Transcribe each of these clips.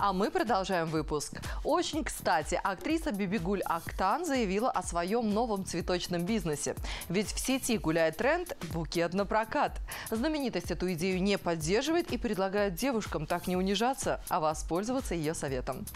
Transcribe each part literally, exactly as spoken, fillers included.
А мы продолжаем выпуск. Очень кстати, актриса Бибигуль Актан заявила о своем новом цветочном бизнесе. Ведь в сети гуляет тренд «букет на прокат». Знаменитость эту идею не поддерживает и предлагает девушкам так не унижаться, а воспользоваться ее советом.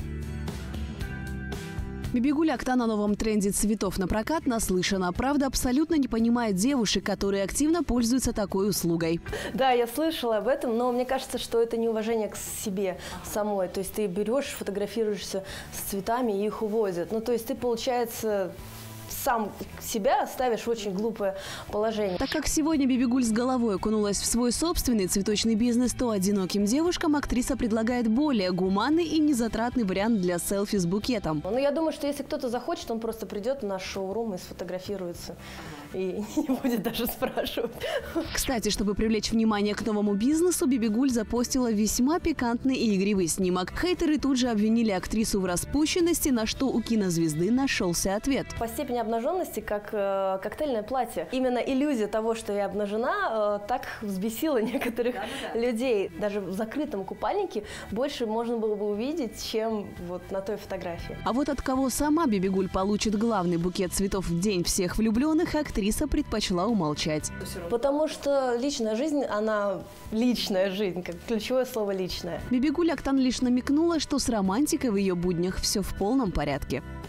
Бибигуль Актан о новом тренде цветов на прокат наслышана. Правда, абсолютно не понимает девушек, которые активно пользуются такой услугой. Да, я слышала об этом, но мне кажется, что это неуважение к себе самой. То есть ты берешь, фотографируешься с цветами и их увозят. Ну, то есть ты, получается, сам себя ставишь в очень глупое положение. Так как сегодня Бибигуль с головой окунулась в свой собственный цветочный бизнес, то одиноким девушкам актриса предлагает более гуманный и незатратный вариант для селфи с букетом. Ну, я думаю, что если кто-то захочет, он просто придет в наш шоурум и сфотографируется. И не будет даже спрашивать. Кстати, чтобы привлечь внимание к новому бизнесу, Бибигуль запостила весьма пикантный и игривый снимок. Хейтеры тут же обвинили актрису в распущенности, на что у кинозвезды нашелся ответ. По степени обнаженности, как э, коктейльное платье. Именно иллюзия того, что я обнажена, э, так взбесила некоторых да, да. людей. Даже в закрытом купальнике больше можно было бы увидеть, чем вот на той фотографии. А вот от кого сама Бибигуль получит главный букет цветов в день всех влюбленных, актриса предпочла умолчать. Потому что личная жизнь, она личная жизнь, как ключевое слово «личная». Бибигуль Актан лишь намекнула, что с романтикой в ее буднях все в полном порядке.